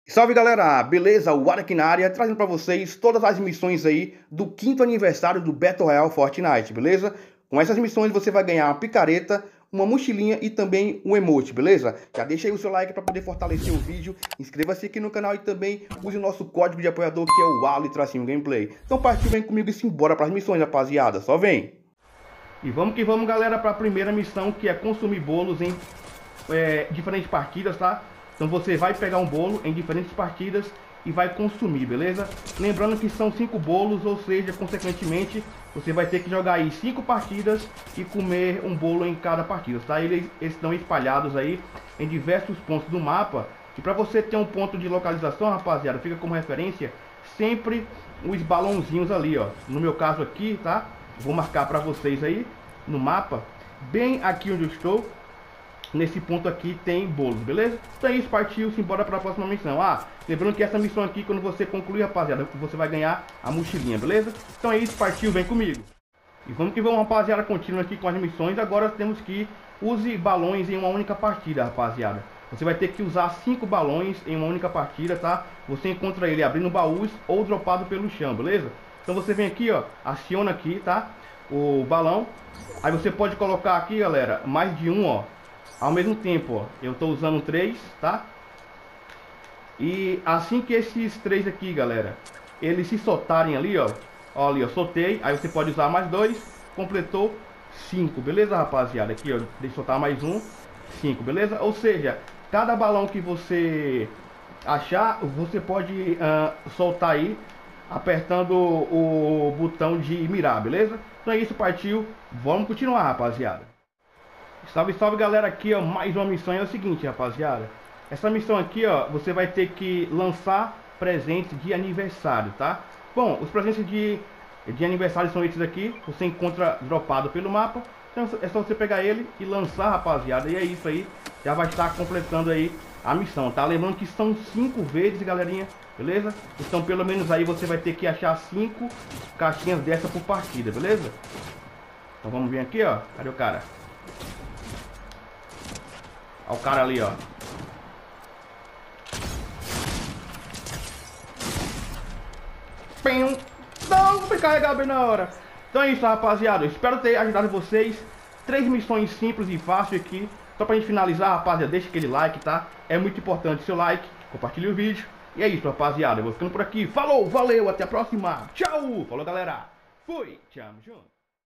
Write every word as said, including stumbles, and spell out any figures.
Salve galera, beleza? O Ara aqui na área, trazendo pra vocês todas as missões aí do quinto aniversário do Battle Royale Fortnite, beleza? Com essas missões você vai ganhar uma picareta, uma mochilinha e também um emote, beleza? Já deixa aí o seu like pra poder fortalecer o vídeo, inscreva-se aqui no canal e também use o nosso código de apoiador que é o Ali Tracinho Gameplay. Então partiu, vem comigo e simbora pras missões, rapaziada, só vem! E vamos que vamos galera pra primeira missão, que é consumir bolos em é, diferentes partidas, tá? Então você vai pegar um bolo em diferentes partidas e vai consumir, beleza? Lembrando que são cinco bolos, ou seja, consequentemente, você vai ter que jogar aí cinco partidas e comer um bolo em cada partida, tá? Eles, eles estão espalhados aí em diversos pontos do mapa. E para você ter um ponto de localização, rapaziada, fica como referência sempre os balãozinhos ali, ó. No meu caso aqui, tá? Vou marcar para vocês aí no mapa, bem aqui onde eu estou. Nesse ponto aqui tem bolos, beleza? Então é isso, partiu, simbora para a próxima missão. Ah, lembrando que essa missão aqui, quando você concluir, rapaziada, você vai ganhar a mochilinha, beleza? Então é isso, partiu, vem comigo. E vamos que vamos, rapaziada, continua aqui com as missões. Agora temos que use balões em uma única partida, rapaziada. Você vai ter que usar cinco balões em uma única partida, tá? Você encontra ele abrindo baús ou dropado pelo chão, beleza? Então você vem aqui, ó, aciona aqui, tá? O balão. Aí você pode colocar aqui, galera, mais de um, ó. Ao mesmo tempo, ó, eu tô usando três, tá? E assim que esses três aqui, galera, eles se soltarem ali, ó, ó ali, ó, soltei, aí você pode usar mais dois, completou cinco, beleza, rapaziada? Aqui, ó, deixa eu soltar mais um, cinco, beleza? Ou seja, cada balão que você achar, você pode uh, soltar aí, apertando o botão de mirar, beleza? Então é isso, partiu, vamos continuar, rapaziada. Salve, salve galera, aqui ó, mais uma missão. É o seguinte, rapaziada, essa missão aqui ó, você vai ter que lançar presentes de aniversário, tá? Bom, os presentes de, de aniversário são esses aqui, você encontra dropado pelo mapa. Então é só você pegar ele e lançar, rapaziada, e é isso aí, já vai estar completando aí a missão, tá? Lembrando que são cinco vezes, galerinha, beleza? Então pelo menos aí você vai ter que achar cinco caixinhas dessa por partida, beleza? Então vamos vir aqui ó, cadê o cara? Olha o cara ali, ó. Pim. Não, vou me carregar bem na hora. Então é isso, rapaziada. Eu espero ter ajudado vocês. Três missões simples e fáceis aqui. Só pra gente finalizar, rapaziada, deixa aquele like, tá? É muito importante seu like. Compartilhe o vídeo. E é isso, rapaziada. Eu vou ficando por aqui. Falou, valeu, até a próxima. Tchau. Falou, galera. Fui. Tchau, junto.